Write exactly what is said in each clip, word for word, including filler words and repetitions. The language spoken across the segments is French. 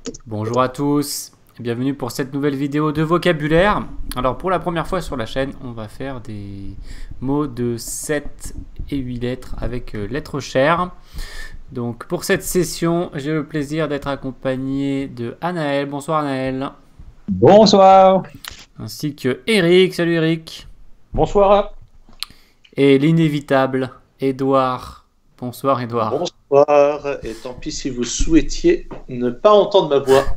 Bonjour à tous, et bienvenue pour cette nouvelle vidéo de vocabulaire. Alors pour la première fois sur la chaîne, on va faire des mots de sept et huit lettres avec euh, lettres chères. Donc pour cette session, j'ai le plaisir d'être accompagné de Anaël. Bonsoir Anaël. Bonsoir. Ainsi que Eric. Salut Eric. Bonsoir. Et l'inévitable Edouard. Bonsoir Edouard. Bonsoir, et tant pis si vous souhaitiez ne pas entendre ma voix.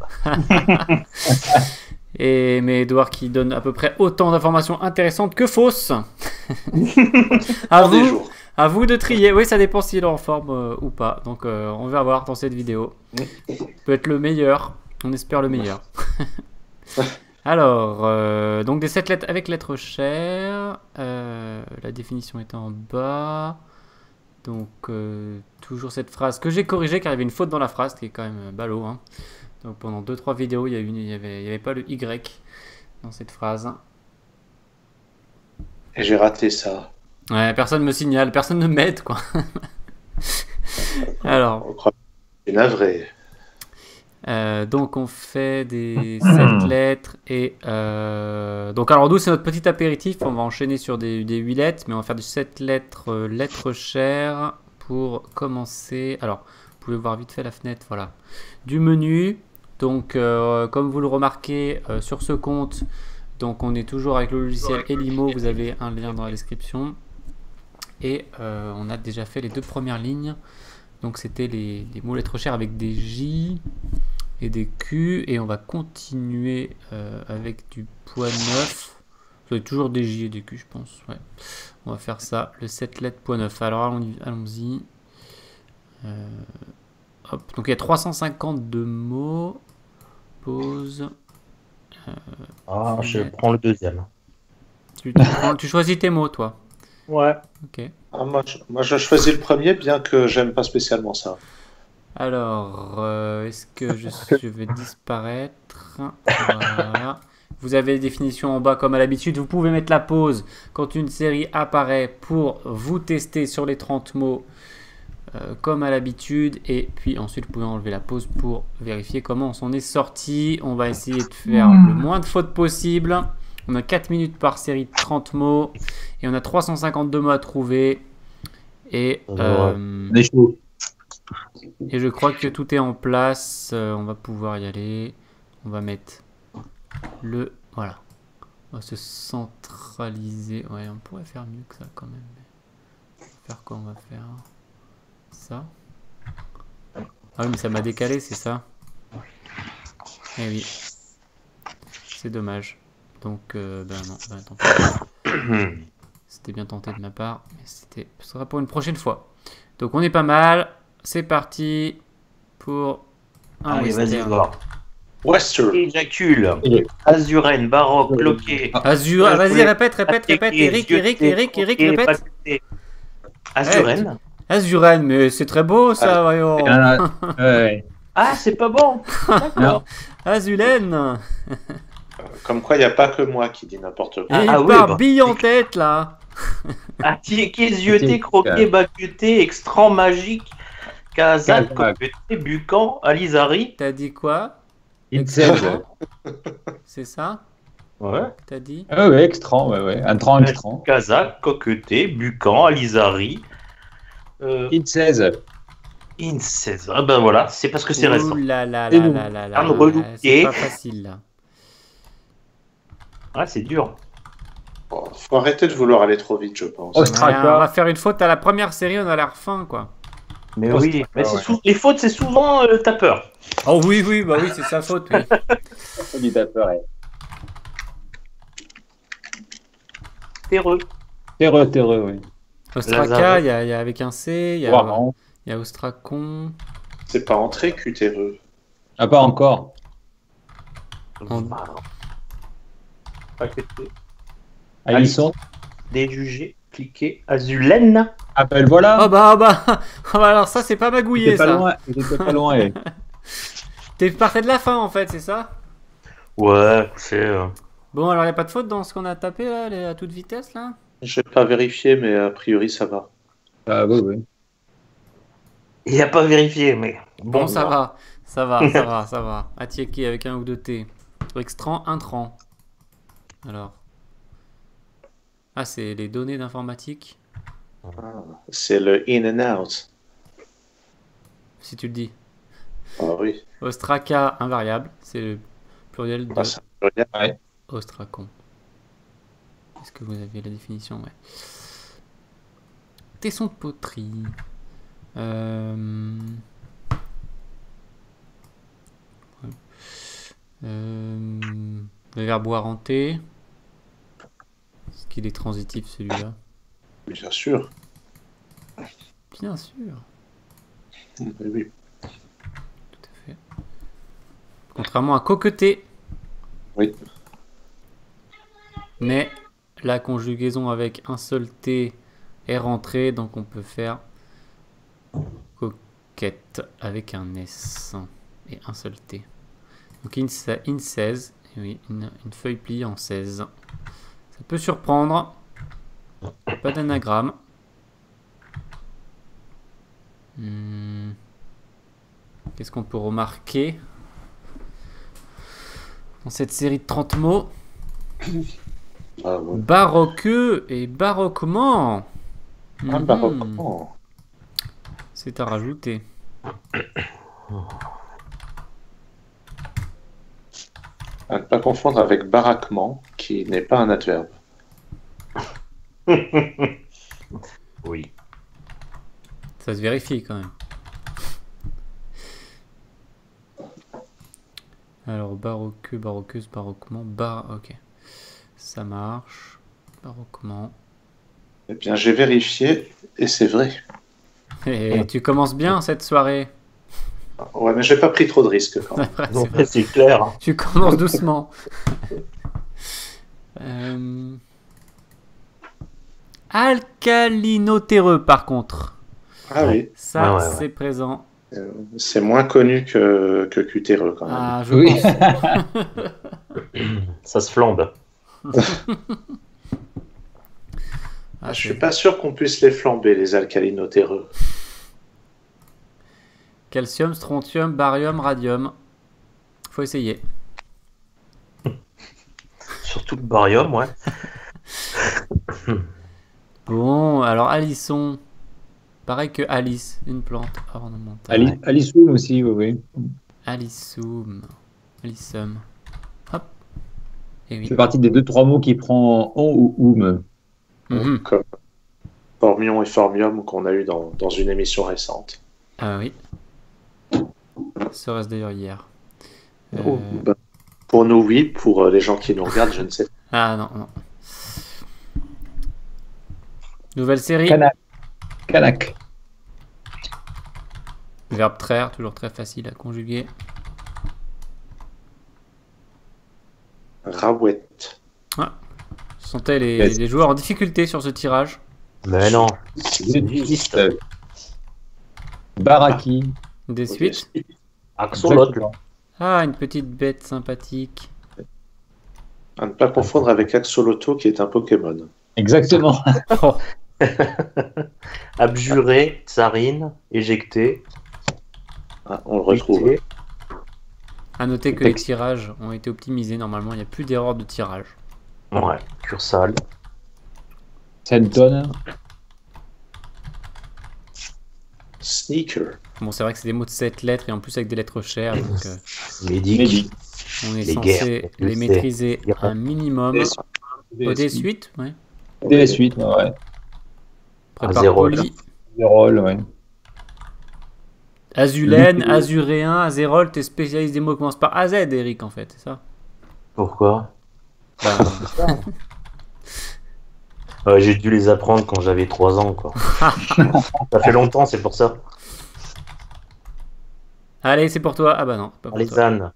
Et mais Edouard qui donne à peu près autant d'informations intéressantes que fausses. à, vous, à vous de trier. Oui, ça dépend s'il est en forme euh, ou pas. Donc euh, on va voir dans cette vidéo. Peut être le meilleur. On espère le meilleur. Alors, euh, donc des sept lettres avec lettres chères. Euh, la définition est en bas. Donc, euh, toujours cette phrase que j'ai corrigée car il y avait une faute dans la phrase, qui est quand même ballot. Hein. Donc, pendant deux trois vidéos, il n'y avait, avait pas le Y dans cette phrase. Et j'ai raté ça. Ouais, personne me signale, personne ne m'aide, quoi. Alors. C'est navré. Euh, donc, on fait des sept lettres et. Euh, donc, alors, nous, c'est notre petit apéritif. On va enchaîner sur des, des huit lettres, mais on va faire du sept lettres, euh, lettres chères pour commencer. Alors, vous pouvez voir vite fait la fenêtre, voilà. Du menu. Donc, euh, comme vous le remarquez euh, sur ce compte, donc on est toujours avec le logiciel Elimo. Vous avez un lien dans la description. Et euh, on a déjà fait les deux premières lignes. Donc, c'était les, les mots lettres chères avec des J et des Q. Et on va continuer euh, avec du point neuf. Ça va être toujours des J et des Q, je pense. Ouais. On va faire ça, le sept lettres point neuf. Alors, allons-y. Euh, hop. Donc, il y a trois cent cinquante-deux mots. Pause. Euh, ah, je prends le deuxième. Tu, tu, prends, tu choisis tes mots, toi? Ouais. Ok. Ah, moi, je, moi, je choisis le premier, bien que j'aime pas spécialement ça. Alors, euh, est-ce que je, je vais disparaître? Voilà. Vous avez les définitions en bas comme à l'habitude. Vous pouvez mettre la pause quand une série apparaît pour vous tester sur les trente mots euh, comme à l'habitude. Et puis ensuite, vous pouvez enlever la pause pour vérifier comment on s'en est sorti. On va essayer de faire le moins de fautes possible. On a quatre minutes par série de trente mots. Et on a trois cent cinquante-deux mots à trouver. Et, euh, et je crois que tout est en place. Euh, on va pouvoir y aller. On va mettre le... Voilà. On va se centraliser. Ouais, on pourrait faire mieux que ça quand même. On va faire quoi? On va faire ça. Ah oui, mais ça m'a décalé, c'est ça? Eh oui. C'est dommage. Donc, euh, ben non, ben tant pis. C'était bien tenté de ma part, mais c'était, ce sera pour une prochaine fois. Donc on est pas mal. C'est parti pour un Allez, vas-y, voir. Western. Éjacule. Azurène, baroque, cloquet. Azur, ah, vas-y, répète, répète, répète. Eric, Eric, Eric, Eric, répète. Azurène. Azurène, mais c'est très beau ça, voyons. Ah, c'est pas bon. Azulène. Comme quoi, il n'y a pas que moi qui dis n'importe quoi. Et il ah, part oui, bah. bille en tête, là. Attiéqué, croqué, bacuté, extra magique, Kazakh, copeté, bucan, alizari. T'as dit quoi? Extra. C'est ça? Ouais. T'as dit? Ah ouais, extra, ouais, ouais. Un tran extra. Kazakh, coqueté, bucan, alizari. Euh, In seize. In seize. Ah ben voilà, c'est parce que c'est récent. Ouh là là là là là là. C'est pas facile, là. Ah, c'est dur. Bon, faut arrêter de vouloir aller trop vite, je pense. Ostraka. Ouais, on va faire une faute à la première série, on a l'air fin, quoi. Mais Ostraka, oui, mais ouais. sou... les fautes, c'est souvent euh, t'as peur. Oh oui, oui, bah oui, c'est sa faute, oui. Du tapeur, ouais. Terreux. Terreux, terreux, oui. Ostraka, il y, y a avec un C, il y a, y a Ostracon. C'est pas entré, cutéreux. Ah, pas encore. En... Ah, ils sont déjugé, cliquez, azulène. Ah ben voilà. Oh bah, oh bah, oh bah alors ça c'est pas magouillé ça. Loin. J'étais pas loin. T'es parti de la fin en fait, c'est ça? Ouais, c'est... Euh... Bon alors y a pas de faute dans ce qu'on a tapé là, les, à toute vitesse là? Je vais pas vérifier mais a priori ça va. Ah oui, oui. Il a pas vérifié, mais... Bon, ça non. va, ça va, ça va, ça va. À checker avec un ou deux T. Extrant, intrant. Alors. Ah, c'est les données d'informatique. Ah, c'est le in and out. Si tu le dis. Ah oui. Ostraka, invariable. C'est le pluriel de Ah, ça veut dire- Ouais. ostracon. Est-ce que vous avez la définition? Ouais. Tesson de poterie. Euh... ouais. Euh... Le verbe boire en T. Est-ce qu'il est transitif celui-là? Bien sûr. Bien sûr. Oui, oui. Tout à fait. Contrairement à coqueter. Oui. Mais la conjugaison avec un seul T est rentrée, donc on peut faire coquette avec un S et un seul T. Donc in, in seize, oui, une, une feuille pliée en seize. Ça peut surprendre. Pas d'anagramme. Hmm. Qu'est-ce qu'on peut remarquer dans cette série de trente mots? Ah, ouais. Baroqueux et baroquement. Ah, Mhm. baroquement. C'est à rajouter. À ne pas confondre avec baraquement, qui n'est pas un adverbe. Oui. Ça se vérifie quand même. Alors, baroqueux, baroqueuse, baroquement, bar... Ok. Ça marche. Baroquement. Eh bien, j'ai vérifié, et c'est vrai. Et tu commences bien cette soirée. Ouais, mais j'ai pas pris trop de risques quand même. C'est vrai, c'est Non, vrai. c'est clair. hein. Tu commences doucement. euh... Alcalinotéreux, par contre. Ah oui, Ça, Ouais, ouais, ouais. c'est présent. euh, c'est moins connu que, que cutéreux quand même. Ah, je Oui. pense. Ça se flambe. Ah, Je c'est- suis pas sûr qu'on puisse les flamber, les alcalinotéreux. Calcium, strontium, barium, radium. Faut essayer. Surtout le barium, ouais. Bon, alors Alisson. Pareil que Alice, une plante ornementale. Ali, Alissoum aussi, oui, oui. Alissoum. Alissum. Hop. Et oui. C'est partie des deux, trois mots qui prend on ou oum. Mhm. Comme formion et formium qu'on a eu dans, dans une émission récente. Ah oui. Serait-ce d'ailleurs hier. Euh, Oh, bah, pour nous, oui. Pour euh, les gens qui nous regardent, je ne sais pas. Ah non, non. Nouvelle série. Canac. Canac. Verbe traire, toujours très facile à conjuguer. Rawette. Je sentais les, Yes. les joueurs en difficulté sur ce tirage. Mais non. Zétiste. Baraki. Des Ok. suites. Axolotl. Ah, une petite bête sympathique. À ne pas confondre avec Axolotl, qui est un Pokémon. Exactement. Oh, Abjuré, tsarine, éjecté. Ah, on le retrouve. Éjecté. à noter que les tirages ont été optimisés. Normalement, il n'y a plus d'erreur de tirage. Ouais. Cursal. Senton. Sneaker. Bon, c'est vrai que c'est des mots de sept lettres et en plus avec des lettres chères. Donc, euh, Médic. Médic. on est Les censé guerres, les je sais. maîtriser Il y a pas- un minimum. Au des suites, ouais. Dès la suite, ouais, ouais. Prépare Azérol. poli. Zérol, ouais. Azulène, azuréen, azérol, t'es spécialiste des mots qui commencent par A Z, Eric, en fait, c'est ça? Pourquoi Bah, Ouais, j'ai dû les apprendre quand j'avais trois ans, quoi. Ça fait longtemps, c'est pour ça. allez, c'est pour toi. Ah bah non, pas pour Les toi. ânes.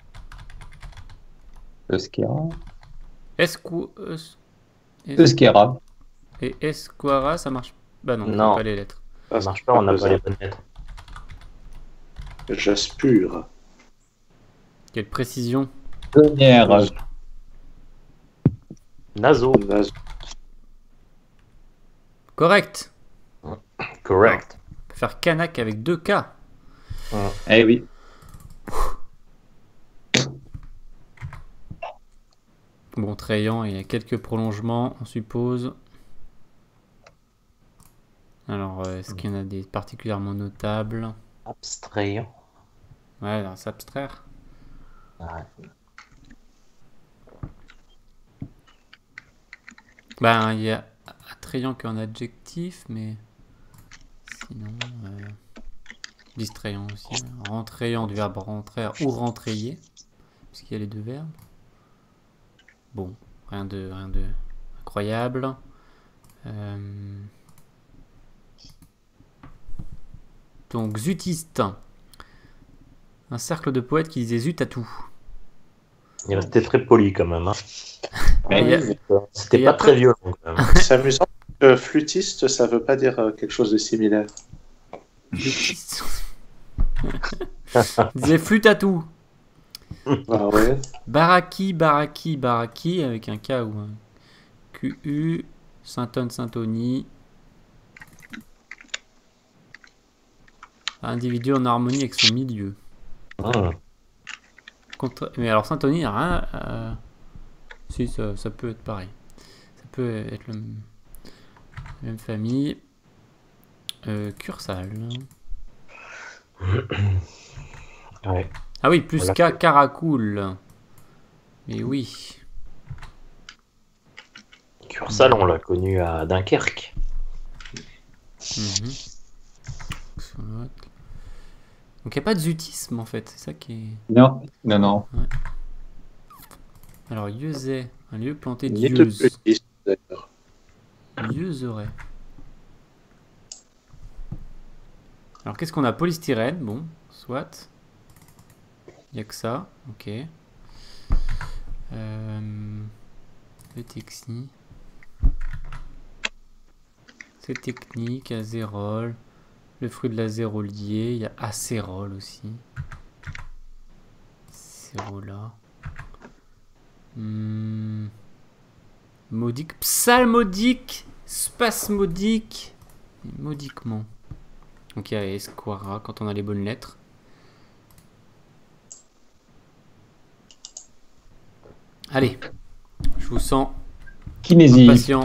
Euskera. Escu... es- es- Euskera. Et Esquara, ça marche. Bah non, Non. c'est pas les lettres. Ah, Ça marche pas, on n'a pas besoin. les bonnes lettres. Jaspure. Quelle précision. Denière. Naso. Nas- Correct. Correct. On peut faire Kanak avec deux K. Eh oui. Bon, Trayan, il y a quelques prolongements, on suppose. Alors, euh, est-ce qu'il y en a des particulièrement notables? Abstrayant. Ouais, dans s'abstraire. Ouais. Ben, il y a attrayant qu'en adjectif, mais sinon, euh, distrayant aussi. Ouais. Rentrayant du verbe rentrer ou rentrayer, puisqu'il y a les deux verbes. Bon, rien de, rien de incroyable. Euh... Donc, zutiste. Un cercle de poètes qui disait zut à tout. Il restait très poli quand même. Hein. Et il y a- C'était et pas après- très violent quand même. C'est amusant. que flûtiste, ça veut pas dire euh, quelque chose de similaire. Zutiste. Il disait flûte à tout. Ah ouais. Baraki, Baraki, Baraki, avec un K ou un Q U, Saint-Anne, Saint-Tony. Individu en harmonie avec son milieu. Ah. Contre... Mais alors Saint-Tony, il n'y a rien. euh, Si, ça, ça peut être pareil. Ça peut être le même, la même famille. Euh, Cursal. Ouais. Ah oui, plus Voilà. K, Caracool. Mais oui. Cursal, on l'a connu à Dunkerque. Mhm. Donc il n'y a pas de zutisme en fait, c'est ça qui est... Non, non, non. Alors Yeuzet, un lieu planté Ni de d'Yeuse. flûtiste, d'ailleurs. Yeuzeret. Alors qu'est-ce qu'on a? Polystyrène, bon, soit. Il n'y a que ça, ok. Euh... Le Texni. C'est technique, azérol. Le fruit de l'azérolier, il y a acérol aussi. Acérola. Hmm. Modique, psalmodique, spasmodique, et modiquement. Donc il y a esquara quand on a les bonnes lettres. Allez, je vous sens Kinésie, patient.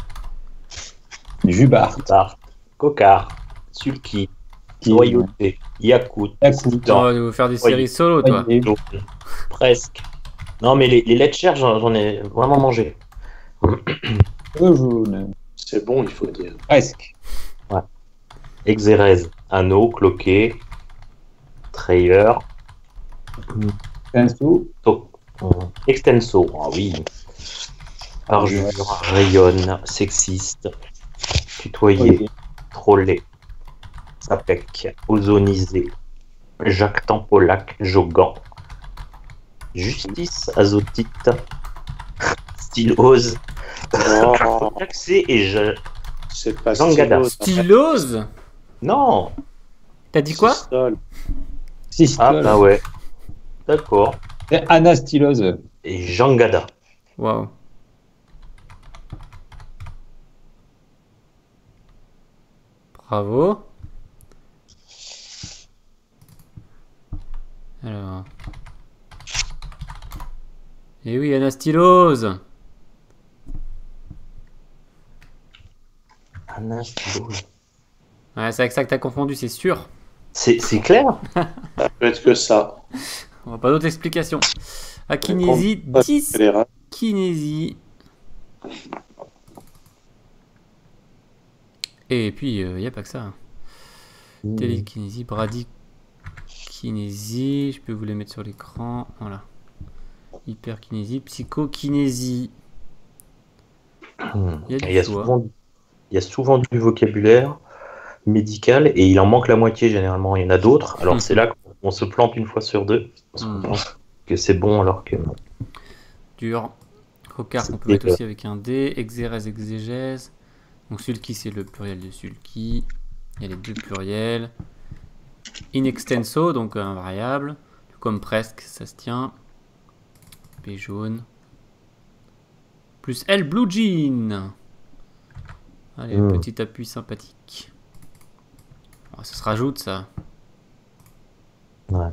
Jubart, Tarte, Cocard, Sulky, qui Loyauté, Yakout, Yakout. Tu vas nous faire des séries Oui. solo, toi. Voyez. Jaune. Presque. Non, mais les, les lettres chères, j'en j'en ai vraiment mangé. Feu jaune, C'est bon, il faut dire. presque. Exérèse, Anneau, Cloquet, Trailer, Pinceau, to- euh, Extenso, ah oui. Parjure, Rayonne, Sexiste, Tutoyer, voyez. Trollé, Sapec, Ozonisé, Jacques Tampolac, Jogan, Justice, Azotite, Stylose, Oh, Jaxé et je... c'est pas Zangada. stylo, Stylose. Non. T'as dit quoi? Systole. Ah Sistole. bah ouais. D'accord. Et Anastylose. Et Jangada. Waouh. Bravo. Alors. Et oui, anastylose. Anastylose. Ouais, c'est avec ça que t'as confondu, c'est sûr. C'est c'est clair. Ça peut être que ça. On va pas d'autres explications. Akinésie, Fédéral. dyskinésie. Et puis, il n'y a pas que ça. Télékinésie, bradykinésie. Je peux vous les mettre sur l'écran. Voilà. Hyperkinésie, psychokinésie. Hmm. Il y a du Il y a choix. souvent, il y a souvent du vocabulaire médical et il en manque la moitié généralement. Il y en a d'autres. Alors c'est là qu'on se plante une fois sur deux. Parce qu'on Hmm. pense que c'est bon alors que non. Dur. Rocard, on peut C'est mettre dur. aussi avec un D. Exérèse, exégèse. Donc sulky, c'est le pluriel de sulky. Il y a les deux pluriels. In extenso, donc un variable. Comme presque, ça se tient. P jaune. Plus L blue jean. Allez, Mm. petit appui sympathique. Oh, ça se rajoute, ça. Ouais.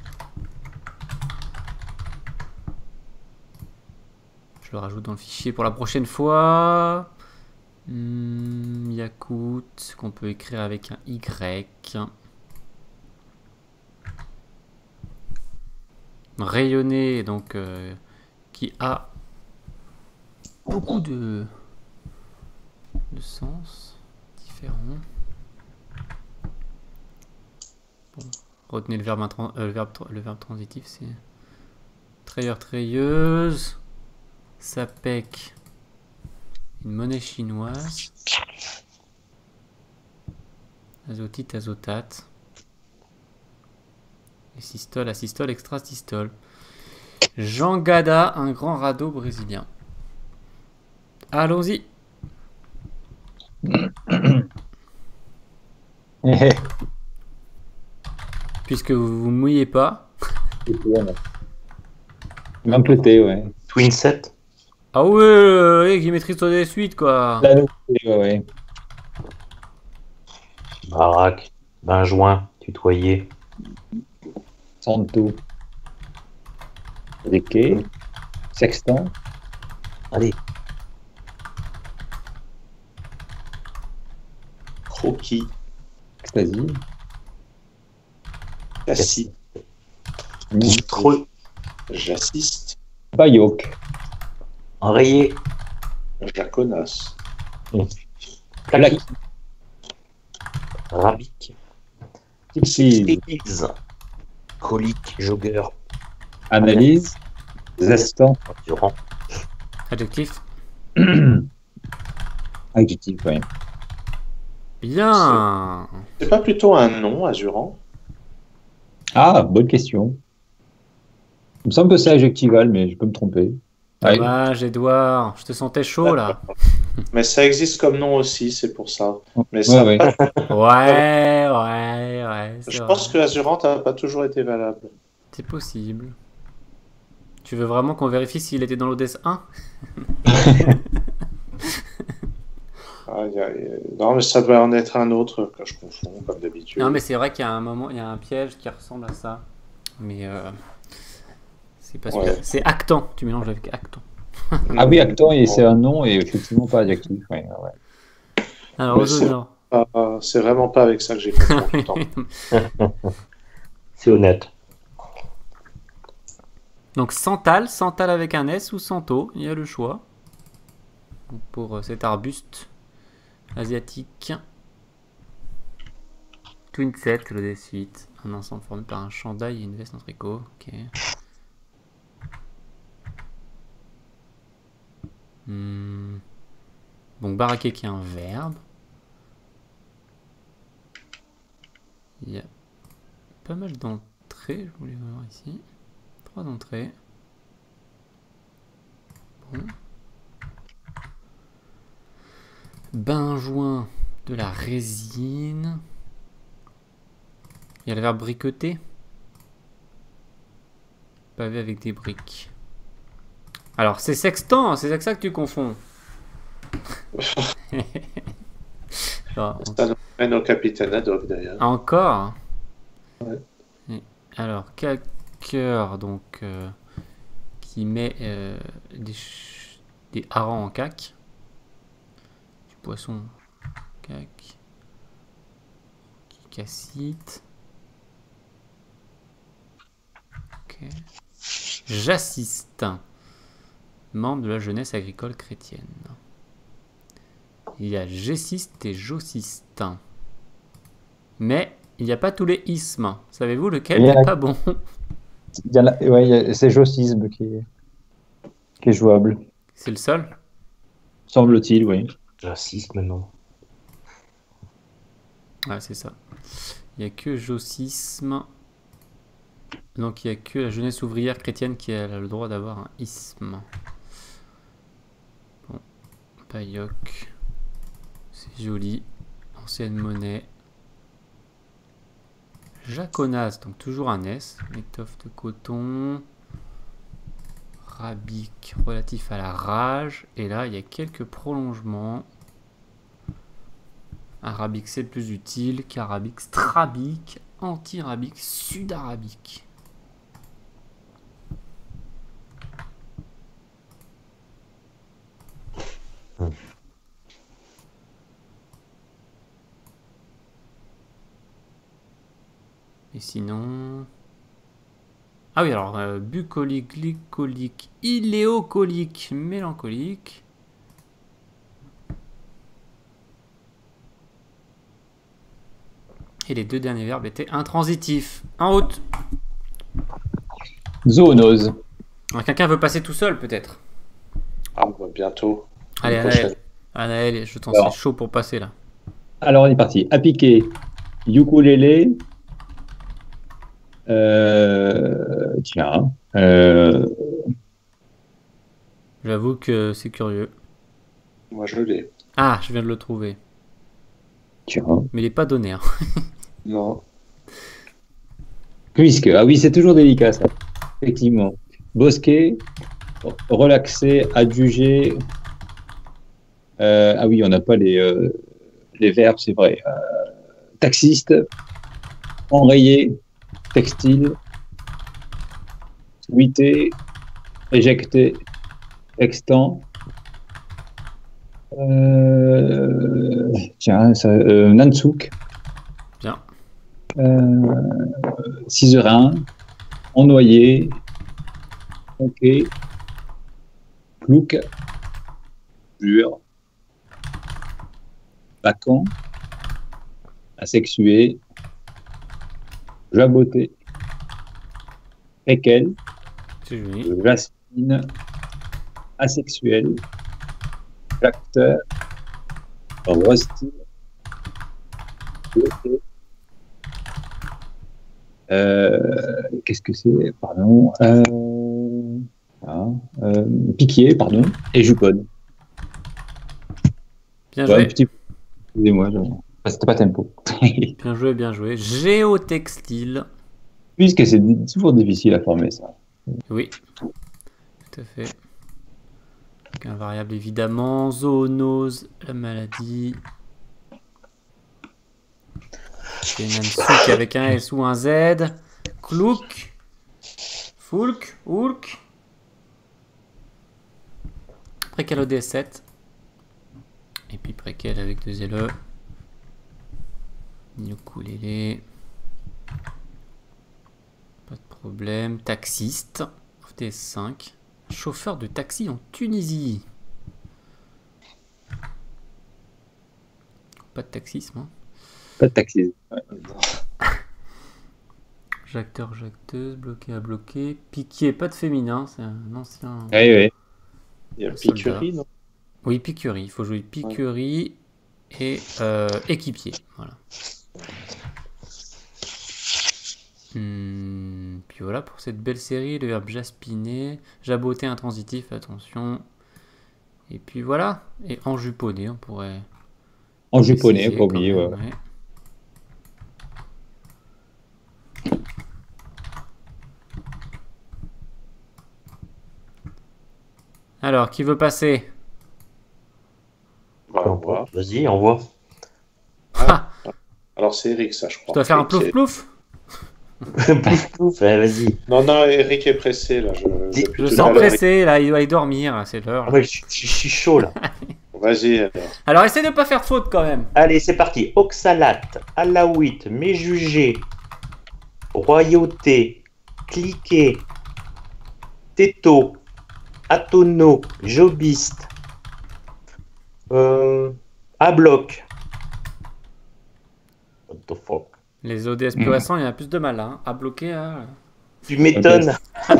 Je le rajoute dans le fichier pour la prochaine fois. Hmm, Yakout, qu'on peut écrire avec un Y. Rayonner, donc, euh, qui a beaucoup de, de sens différents. Bon, retenez le verbe, intran- euh, le verbe, tra- le verbe transitif, c'est trayeur, trayeuse. Sapec, une monnaie chinoise. Azotite, azotate. Et systole, asystole, extrasystole. Jean Gada, un grand radeau brésilien. Allons-y. Puisque vous vous mouillez pas. Même côté, ouais. Twin set. Ah ouais, ouais, qui maîtrise sur des suites, quoi. La nouveauté, ouais, ouais. Baraque. Benjoin. Tutoyer. Santo. Riquet. Sextant. Allez. Croquis. Ecstasy. Cassis. Titreux. J'assiste. Bayoc. Enrayé. Jaconas. Plaquis. Rabique. Tipsy. Église. Colique. Jogger. Analyse. Zestant. Durant. Adjectif. Adjectif, ouais. Bien. C'est pas plutôt un nom, Azurant? Ah, bonne question. Il me semble que c'est adjectival, mais je peux me tromper. Ouais. Dommage, Edouard. Je te sentais chaud, là. Mais ça existe comme nom aussi, c'est pour ça. Mais Ouais, ça, ouais. Ouais, ouais, ouais. c'est je vrai. pense que Azurant n'a pas toujours été valable. C'est possible. Tu veux vraiment qu'on vérifie s'il était dans l'O D S un? Aïe, aïe. Non, mais ça doit en être un autre que je confonds, comme d'habitude. Non, mais c'est vrai qu'il y a un moment, il y a un piège qui ressemble à ça. Mais euh, c'est pas Ouais. super. C'est Actan. Tu mélanges avec Actan. Ah oui, actant, et c'est un nom et effectivement pas adjectif. Ouais, ouais. Alors, Mais aux c'est- honneurs. Ah, c'est vraiment pas avec ça que j'ai confondu tout le temps. C'est honnête. Donc, Santal, Santal avec un S ou Santo, il y a le choix. Donc, pour euh, cet arbuste asiatique. Twinset, le D huit. Un ensemble formé par un chandail et une veste en tricot. Ok. Hmm. Donc, baraquer qui est un verbe. Il y a pas mal d'entrées, je voulais voir ici. Trois entrées. Bon. Benjoin, de la résine. Il y a le verbe briqueter. Pavé avec des briques. Alors, c'est sextant, c'est avec ça que tu confonds. Alors, Ça nous mène au capitaine Haddock, d'ailleurs. encore. Ouais. Et alors, caqueur, donc, euh, qui met euh, des, ch- des harengs en cac. Du poisson cac. Qui cassite. Ok. J'assiste. Membre de la jeunesse agricole chrétienne. Il y a gessiste et jossiste. Mais il n'y a pas tous les ismes. Savez-vous lequel Il y a- n'est pas bon? Il y en a- ouais, il y a- c'est jossisme qui est, qui est jouable. C'est le seul? Semble-t-il, oui. Racisme, non. Ouais, c'est ça. Il n'y a que jossisme. Donc il n'y a que la jeunesse ouvrière chrétienne qui a le droit d'avoir un isme. Bon. Payoc. C'est joli. Ancienne monnaie. Jaconas, donc toujours un S. Étoffe de coton. Rabique, relatif à la rage. Et là, il y a quelques prolongements. Arabique, c'est plus utile qu'arabique, strabique, anti-arabique, sud-arabique. Hmm. Et sinon... Ah oui, alors, euh, bucolique, glycolique, iléocolique, mélancolique. Et les deux derniers verbes étaient intransitifs. En route. Zoonose. Alors, quelqu'un veut passer tout seul, peut-être. Ah, bah, bientôt. Allez, Une Anaël. prochaine. Anaël, je t'en Alors. suis chaud pour passer, là. Alors, on est parti. Appliquer. Ukulélé. Euh, tiens. Euh, J'avoue que c'est curieux. Moi, je l'ai. Ah, je viens de le trouver. tiens. Mais il n'est pas donné, hein. Non. Puisque. Ah oui, c'est toujours délicat, ça. Effectivement. Bosquet. Relaxer. Adjuger. Euh, ah oui, on n'a pas les, euh, les verbes, c'est vrai. Euh, taxiste. Enrayé. Textile. Tweeter. Éjecter. Extant. Euh, tiens, ça, euh, Nansuk. Bien. Euh, Ciserin. Ennoyé. Ok. Plouc. Jure. Vacant. Asexué. Jaboté. Péquel. C'est joli. Jasmine. Asexuel. Jacteur. Rusty. Euh, Qu'est-ce que c'est? Pardon. Euh, ah, euh, Piquier, pardon. Et Jupone. Bien Ouais, joué. un petit peu. Excusez-moi, je... ah, c'était pas tempo. Bien joué, bien joué. Géotextile. Puisque c'est di- toujours difficile à former, ça. Oui. Tout à fait. Donc, un variable évidemment. Zoonose, la maladie. C'est Nansuk avec un S ou un Z. Klouk. Foulk. Oulk. Préquel O D S sept. Et puis préquel avec deux L E. Ukulélé. Pas de problème. Taxiste. O D S cinq. Chauffeur de taxi en Tunisie. Pas de taxisme. Hein. Pas de taxisme. Ouais. Jacteur, jacteuse, bloqué à bloquer. Piquier, pas de féminin. C'est un ancien. Oui, oui. Il y a Un soldat. Picurie, non? Oui, piquerie. Il faut jouer piquerie et euh, équipier. Voilà. Hmm, puis voilà pour cette belle série. Le verbe jaspiner. Jaboter intransitif, attention. Et puis voilà. Et enjuponner, on pourrait. En juponné, préciser pas quand oublier. même, Ouais. ouais. Alors, qui veut passer? Bah, on voit. Vas-y, envoie. Ah, Alors, c'est Eric, ça, je crois. je dois faire un Eric plouf est- plouf. Ouf, ouais, vas-y. Non, non, Eric est pressé, là. Je, Dis- depuis Je tout sens à l'heure. pressé, là, il doit y dormir, là, c'est l'heure. Ah là. ouais, je, je- je suis chaud là. Vas-y, alors. Alors, essaie de pas faire de faute quand même. Allez, c'est parti. Oxalate, alaouite, méjugé, royauté, cliquet, této, atono, jobiste, euh, à bloc. What the fuck? Les O D S puissants, il y en a plus de mal là, hein, à bloquer. Hein. Tu m'étonnes.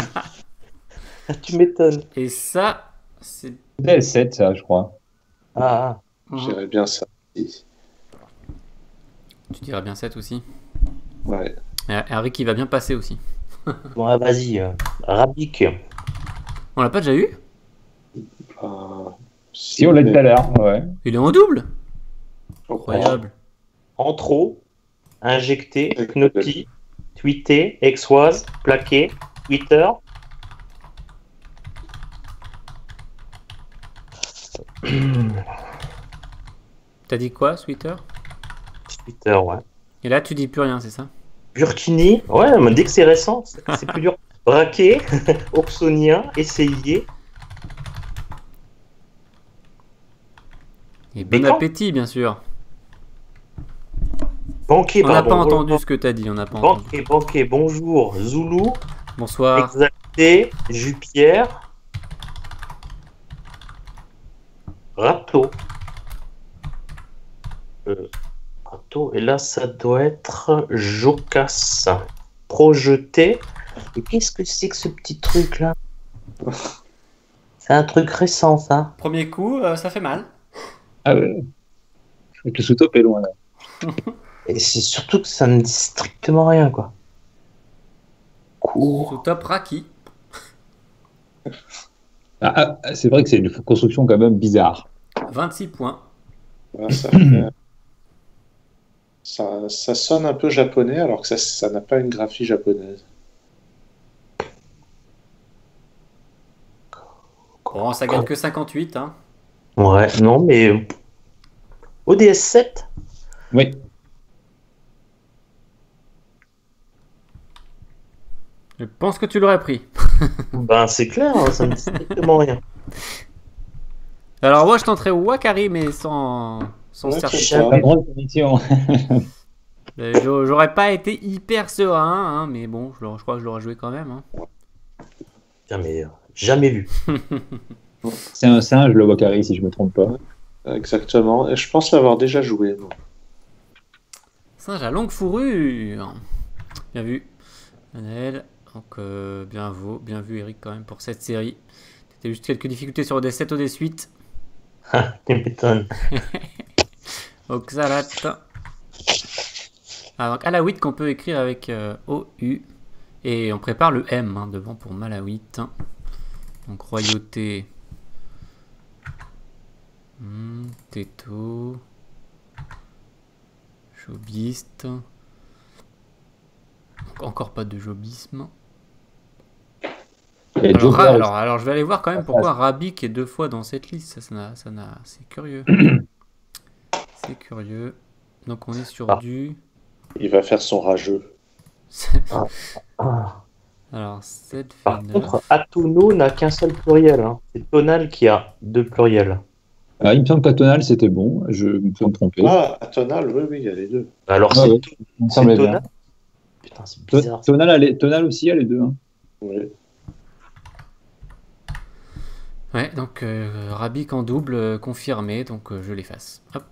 Tu m'étonnes. Et ça, c'est. D S sept, ça, je crois. Ah, Mhm. J'irais bien ça. Tu dirais bien sept aussi. Ouais. Et Eric, il va bien passer aussi. ah. Bon, ah, vas-y. Euh, Rabic. On l'a pas déjà eu? Euh, Si, on l'a dit tout à l'heure. Ouais. Il est en double. Oh, Incroyable. Entro, injecté, knoti, tweeté, exoise, plaqué, Twitter. T'as dit quoi, Sweeter? Twitter, ouais. Et là, tu dis plus rien, c'est ça? Burkini, ouais, mais dès que c'est récent, c'est c'est plus dur. Braquer, Oxonien, essayer. Et bon Bécan. appétit, bien sûr. Banquet, On n'a pardon. pas entendu ce que tu as dit, on n'a pas entendu. Banquet, banquet, bonjour. Zoulou, Bonsoir. Exalté, Jupierre. Râteau. Euh, râteau, et là, ça doit être Jocasse. Projeté. Et qu'est-ce que c'est que ce petit truc-là? C'est un truc récent, ça. Premier coup, euh, ça fait mal. Ah ouais. Je crois que le sous-top est loin là. Et c'est surtout que ça ne dit strictement rien, quoi. Cours. Sous top Raki. Ah, ah, c'est vrai que c'est une construction quand même bizarre. vingt-six points. Ouais, ça, fait- ça, ça sonne un peu japonais alors que ça ça n'a pas une graphie japonaise. Bon, ça gagne que cinquante-huit. Hein. Ouais, non, mais O D S sept. Oui. Je pense que tu l'aurais pris. Ben, c'est clair, hein, ça ne dit strictement rien. Alors moi, je tenterais Wakari, mais sans, sans Ouais, certitude. c'est ça. Pas grande conviction. Euh, j'a- J'aurais pas été hyper serein, hein, mais bon, je, l'aurais- je crois que je l'aurais joué quand même. Hein. Putain, mais euh, jamais vu. C'est un singe, le Wakari, si je me trompe pas. Exactement. Et je pense l'avoir déjà joué. moi. Singe à longue fourrure. Bien vu, Manel. Donc, euh, bien, vu, bien vu, Eric, quand même, pour cette série. C'était juste quelques difficultés sur O D sept, O D huit. Tu m'étonnes. Oxalat. Alors, Alawite qu'on peut écrire avec euh, O U. Et on prépare le M hein, devant pour Malawite. Donc, royauté. Hmm, Teto. Jobiste. Encore pas de jobisme. Et Alors, Joker Ra- aussi. alors, alors, je vais aller voir quand même pourquoi Rabik est deux fois dans cette liste. Ça, ça n'a- ça n'a- c'est curieux. C'est curieux. Donc on est sur Ah. du. Il va faire son rageux. Ah. Alors sept Par fait neuf. contre, Atono n'a qu'un seul pluriel. Hein. C'est Tonal qui a deux pluriels. Ah, il me semble qu'Atonal, c'était bon. Je me peux me tromper. Ah, Atonal, oui, oui, il y a les deux. Alors, Ah c'est ouais, tout- il me c'est semblait bien. Tonal. Putain, c'est To- bizarre. Tonal, a les- Tonal aussi a les deux. Hein. Oui. Ouais, donc euh, Rabik en double euh, confirmé, donc euh, je l'efface. Hop.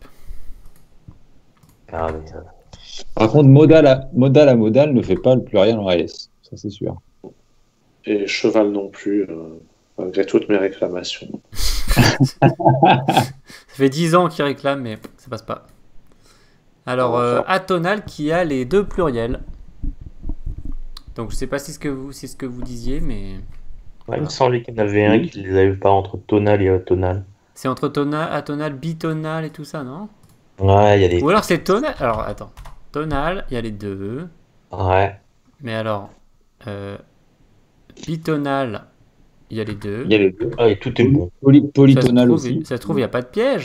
Ah, mais, euh, Par contre, modal à, modal à modal ne fait pas le pluriel en L S. Ça, c'est sûr. Et cheval non plus, euh, malgré toutes mes réclamations. Ça fait dix ans qu'il réclame, mais ça passe pas. Alors, euh, Atonal qui a les deux pluriels. Donc je sais pas si c'est ce que vous, si c'est ce que vous disiez, mais ouais, il me semblait qu'il y en avait un qui les avait pas entre Tonal et Atonal. c'est entre tonal, atonal, bitonal et tout ça, non? Ouais, il y a des. Ou alors c'est tonal. Alors attends, tonal, il y a les deux. Ouais. Mais alors, euh, bitonal, il y a les deux. Il y a les deux. Ah, et tout est bon. Poly- Ça se polytonal trouve, aussi. ça se trouve, il n'y a pas de piège.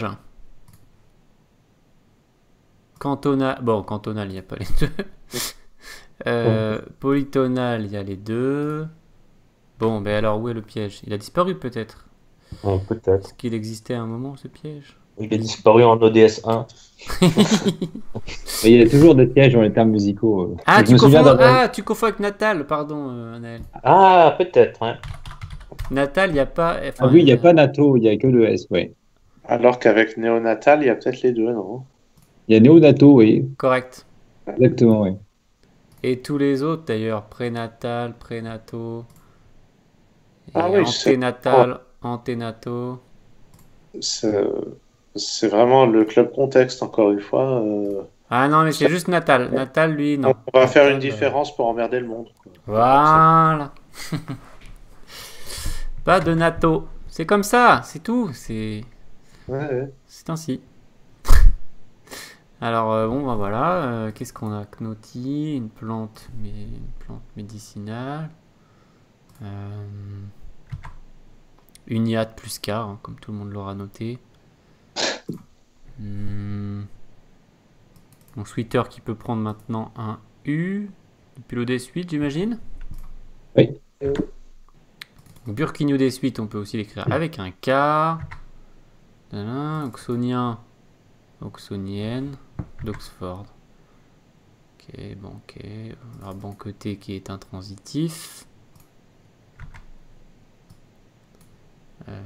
Cantonal, bon, cantonal, il n'y a pas les deux. Euh, polytonal, il y a les deux. Bon, ben alors où est le piège? Il a disparu peut-être. Bon, peut-être. Est-ce qu'il existait à un moment ce piège? Il est disparu en O D S un. Mais il y a toujours des pièges dans les termes musicaux. euh. Ah, Je tu me souviens confonds, d'avoir- ah, tu confonds avec Natal, pardon, euh, Anaël. Ah, peut-être, ouais. Natal, il n'y a pas. Enfin, Ah oui, il n'y a pas Nato, il n'y a que le S. Ouais. Alors qu'avec néonatal, il y a peut-être les deux, non? Il y a Néo-Nato, oui. Correct. Exactement, oui. Et tous les autres d'ailleurs, prénatal, prénato, et Ah oui, c'est- anténatal, anténato. C'est c'est vraiment le club contexte, encore une fois. euh, Ah non, mais c'est juste natal. Natal, lui, non. On va faire une Natal, euh, différence pour emmerder le monde. quoi. Voilà. Pas de nato. C'est comme ça, c'est tout. C'est Ouais, ouais. c'est ainsi. Alors, euh, bon, bah voilà. euh, Qu'est-ce qu'on a? Knoti, une plante, mais une plante médicinale. Euh, une I A T plus K, hein, comme tout le monde l'aura noté. Hmm. Donc Sweater qui peut prendre maintenant un U. Depuis le D suite, j'imagine. Oui. Burkino des suites, on peut aussi l'écrire avec un K. Voilà, Oxonien, Oxonienne, d'Oxford. Ok, banquet. Alors, banqueté qui est intransitif. Euh...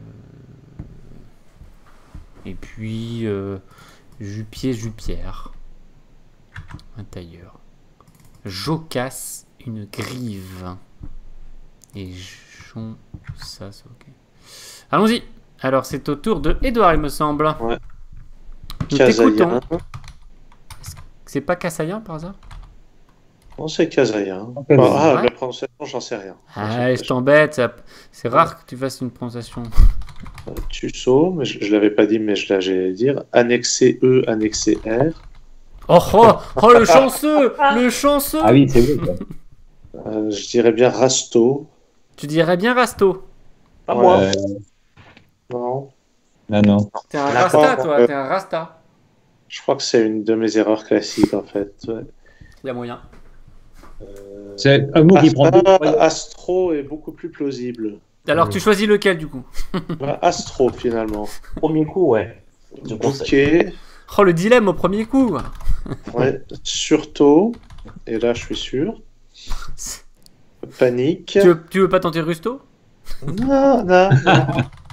Et puis, euh, Jupier, Jupière. Un tailleur. Jocasse, une grive. Et Jon, ça, c'est ok. Allons-y. Alors, c'est au tour de Edouard, il me semble. Ouais. Nous Kazaïen. t'écoutons. C'est pas Kassaïen par hasard? Non, c'est Kazaïen. Kazaïen. Ah, Ouais. la prononciation, j'en sais rien. Ah, je t'embête. ça- C'est rare que tu fasses une prononciation. Tussaud, mais je, je l'avais pas dit, mais je l'allais dire. Annexé E, annexé R. Oh, oh, oh, le chanceux, le chanceux. Ah oui, c'est vrai. Euh, je dirais bien Rasto. Tu dirais bien Rasto. Pas moi. Euh, Non. non, non. T'es un D'accord. Rasta, toi. Euh, T'es un Rasta. Je crois que c'est une de mes erreurs classiques, en fait. Ouais. Il y a moyen. Euh, C'est un mot qui prend deux. Asta- trois- Astro est beaucoup plus plausible. Alors, tu choisis lequel du coup? Bah, Astro, finalement. Premier coup, ouais. Je conseille. Bouquet, Oh, le dilemme au premier coup. ouais. Surtout, et là, je suis sûr. Panique. Tu veux, tu veux pas tenter Rusto? Non, non, non.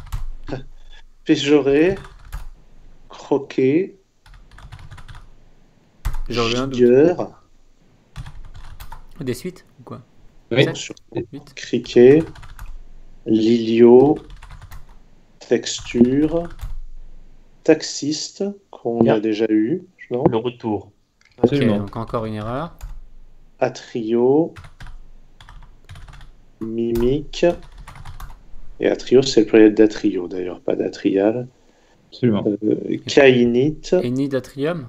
Péjoré. Croquet. J'en reviens de- Gigueur. Des suites ou quoi? Oui. Sept, Sur- huit. Criquet. Lilio. Texture. Taxiste, qu'on Bien. a déjà eu. Non. Le retour. Ok, Absolument. donc encore une erreur. Atrio. Mimique. Et Atrio, c'est le pluriel d'Atrio, d'ailleurs, pas d'Atrial. Absolument. Euh, Kainite. Eni d'Atrium.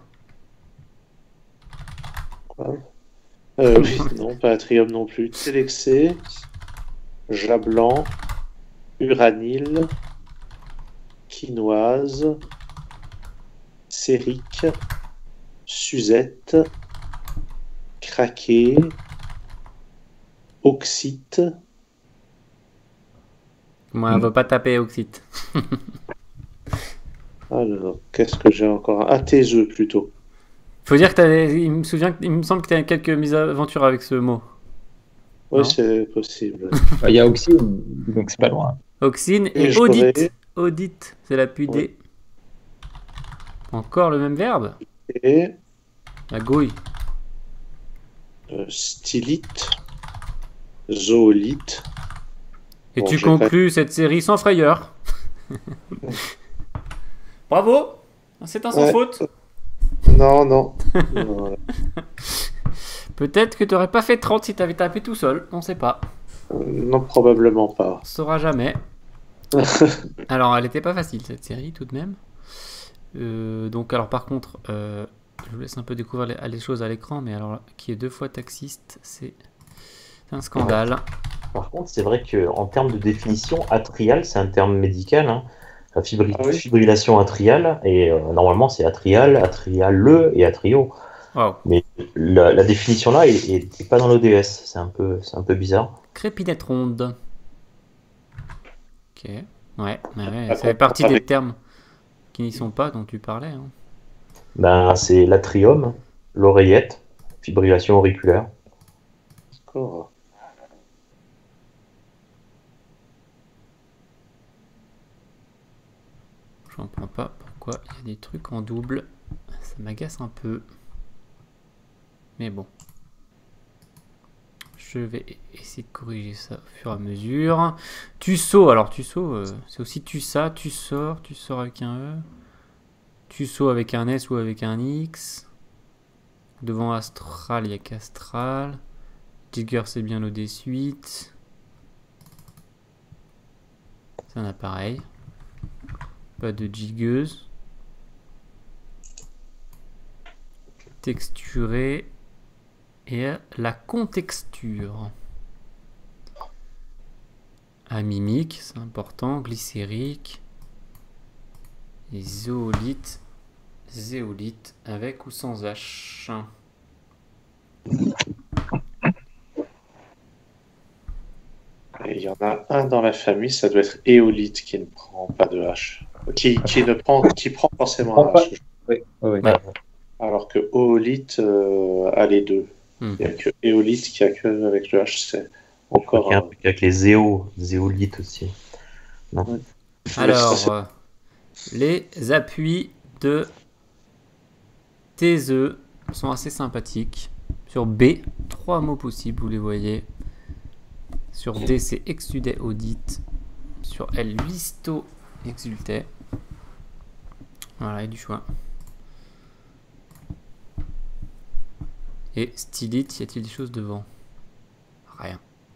Euh, oui, non, pas Atrium non plus. Télexé. Jablan. Uranil. Quinoise. Sérique. Suzette. Craqué. Oxyte. Moi, on Mm. veut pas taper Oxyte. Alors, qu'est-ce que j'ai encore? Ah, tes œufs plutôt. Faut dire que t'as, il me souvient, il me semble que tu as quelques mésaventures avec ce mot. Oui, Non. c'est possible. Bah, il y a Oxy, donc c'est pas loin. Oxine Et et je audit. pourrais- Audit, c'est la P U D. Ouais. Encore le même verbe? Et La gouille. euh, stylite. Zoolite. Et Bon, tu j'ai conclus cette série sans frayeur. Bravo! C'est un sans Ouais. faute. Non, non. Non, Peut-être que tu n'aurais pas fait trente si tu avais tapé tout seul. On sait pas. euh, non, probablement pas. On saura jamais. Alors, elle était pas facile cette série tout de même. Euh, donc, alors par contre, euh, je vous laisse un peu découvrir les, les choses à l'écran, mais alors qui est deux fois taxiste, c'est un scandale. Par contre, c'est vrai qu'en termes de définition, atrial, c'est un terme médical. Hein. La fibri- Ah oui. fibrillation atriale, et euh, normalement, c'est atrial, atriale et atrio. Waouh. Mais la, la définition là est, est- est pas dans l'O D S. C'est un peu, c'est un peu bizarre. Crépinette ronde. Ok. Ouais, ouais, ouais. Ah, Ça fait com- partie comparé- des termes qui n'y sont pas dont tu parlais. Hein. Ben, c'est l'atrium, l'oreillette, fibrillation auriculaire. D'accord. Je comprends pas pourquoi il y a des trucs en double. Ça m'agace un peu. Mais bon. Je vais essayer de corriger ça au fur et à mesure. Tussaud, alors Tussaud, euh, c'est aussi Tussa, tu sors, tu sors avec un E. Tussaud avec un S ou avec un X. Devant Astral, il y a qu'Astral. Jigger, c'est bien l'O D suite. C'est un appareil. Pas de jigueuse. Texturé. Et la contexture. Amimique, c'est important. Glycérique. Et zoolite. zéolite avec ou sans H. Et il y en a un dans la famille, ça doit être éolite qui ne prend pas de H. Qui, qui ne prend, qui prend forcément Prend un pas. H. Oui, oui, oui. Ouais. Alors que oolite euh, a les deux. Hmm. Il n'y a que éolite qui a que avec le H. C'est encore Il y a un un. truc avec les zéo, zéolites aussi. Alors, euh, les appuis de tes œufs sont assez sympathiques. Sur B, trois mots possibles, vous les voyez. Sur D, c'est exudait audite. Sur L, listo exultait. Voilà, il y a du choix. Et stylite, y a-t-il des choses devant? Rien.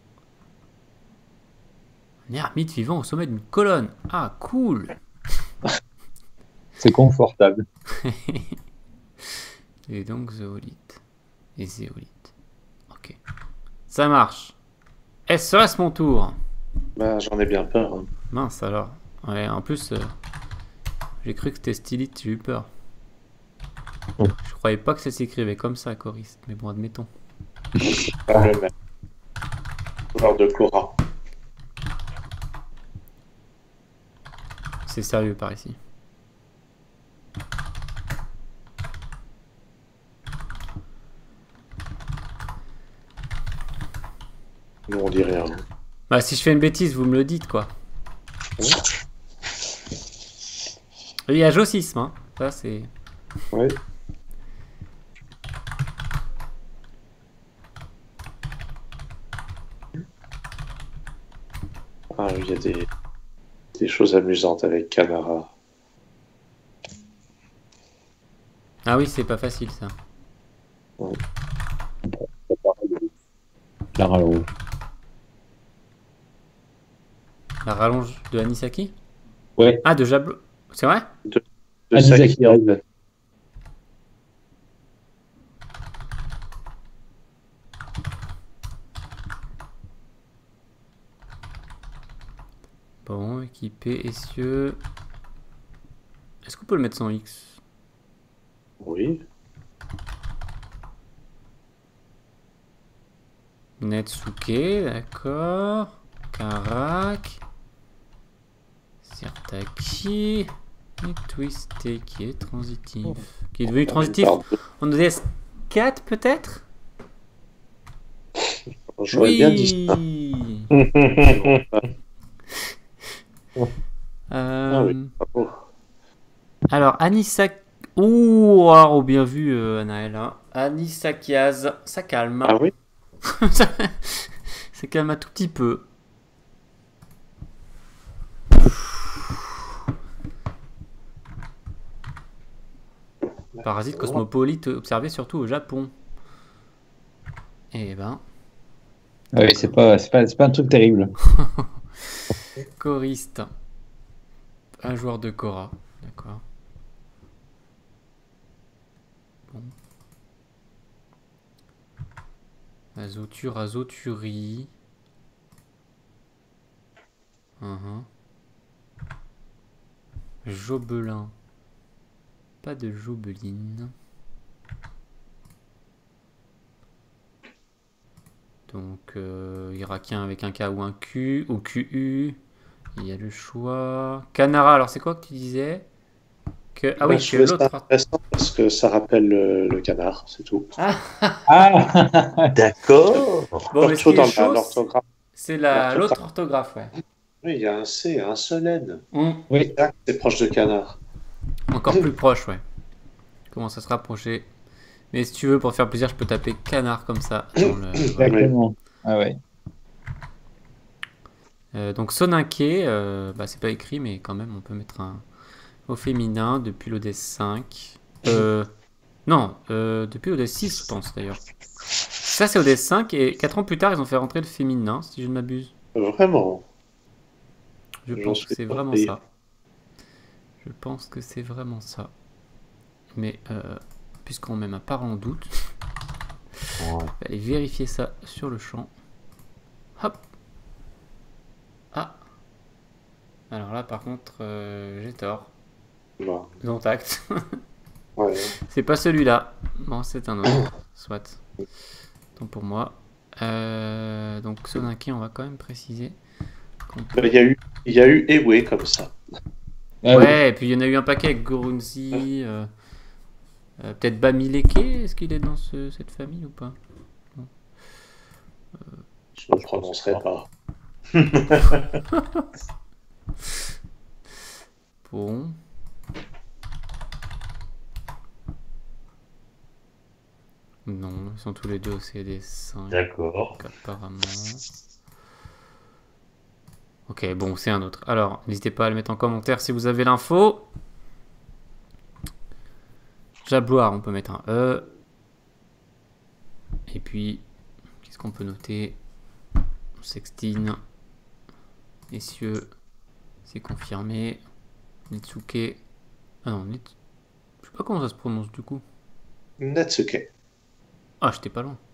Un ermite vivant au sommet d'une colonne. Ah, cool. C'est confortable. Et donc zéolite. Et zéolite. Ok. Ça marche. Et serait-ce mon tour? Ben, j'en ai bien peur. hein. Mince alors. Ouais, en plus, euh, j'ai cru que c'était stylite, j'ai eu peur. Oh. Je croyais pas que ça s'écrivait comme ça, choriste. Mais bon, admettons. Pas le même. Joueur de Cora. C'est sérieux par ici. Nous, on dit rien. Bah, si je fais une bêtise, vous me le dites, quoi. Oui. Il y a Jossisme, hein. Ça, c'est... Oui. Ah, il y a des, des choses amusantes avec Canara. Ah oui, c'est pas facile, ça. La rallonge. La rallonge de Anisaki? Ouais. Ah, de Jablo. C'est vrai? De Anisaki, Saki. arrive. Bon, équipé, essieux. Est-ce qu'on peut le mettre sans X? Oui. Netsuke, d'accord. Karak. Sirtaki. Et Twisté qui est transitif. Qui est devenu transitif en O D S quatre peut-être? J'aurais bien dit ça. Euh, Ah oui, bravo. Alors, Anisak... Ouh, oh, bien vu, euh, Anaël. Hein. Anisakiaz, ça calme. Ah oui. ça, ça calme un tout petit peu. Parasite cosmopolite observé surtout au Japon. Eh ben, Ah oui, c'est pas, c'est pas, c'est pas un truc terrible. choriste. Un joueur de Kora. D'accord. Bon. Azoture, azoturie. Uh-huh. Jobelin. Pas de jobeline. Donc, euh, irakien avec un K ou un Q, ou Q U. Il y a le choix. Canara, alors c'est quoi que tu disais que... Ah oui, Bah, je que trouvais ça l'autre... intéressant parce que ça rappelle le, le canard, c'est tout. Ah D'accord. Bon, mais ce Surtout qui dans est la- chaud, l'orthographe. c'est la... l'orthographe. l'autre orthographe, ouais. Oui, il y a un C, un seul N. Hum, Oui. C'est proche de canard. Encore plus proche, ouais. Comment ça se rapprocher. Mais si tu veux, pour te faire plaisir, je peux taper canard comme ça. Dans le... Exactement. Ah ouais. Euh, donc Soninké, euh, bah, c'est pas écrit, mais quand même, on peut mettre un au féminin depuis l'O D S cinq. Euh, non, euh, depuis l'O D S six, je pense d'ailleurs. Ça, c'est O D S cinq, et quatre ans plus tard, ils ont fait rentrer le féminin, si je ne m'abuse. Vraiment. Je J'en pense suis que c'est pas vraiment payé. ça. Je pense que c'est vraiment ça. Mais, euh, puisqu'on met ma part en doute, Ouais. on va aller vérifier ça sur le champ. Hop. Ah. Alors là, par contre, euh, j'ai tort. Bon. Contact. Ouais. C'est pas celui-là. Bon, c'est un autre. Soit. Tant pour moi. Euh, donc, Soninké, on va quand même préciser. qu'on peut- Bah, Il y a eu, il y a eu Ewe comme ça. Ah, oui. Ouais, et puis il y en a eu un paquet avec Gorunzi. euh, euh, Peut-être Bamileke. Est-ce qu'il est dans ce- cette famille ou pas? Je ne le prononcerai pas. Bon. Non, ils sont tous les deux au C D cinq. D'accord. Apparemment. Ok, bon, c'est un autre. Alors, n'hésitez pas à le mettre en commentaire si vous avez l'info. Jabloire, on peut mettre un E. Et puis, qu'est-ce qu'on peut noter? Sextine. Messieurs, c'est confirmé. Nitsuke. Ah non, Nit... je sais pas comment ça se prononce du coup. Natsuke. Ah, j'étais pas loin.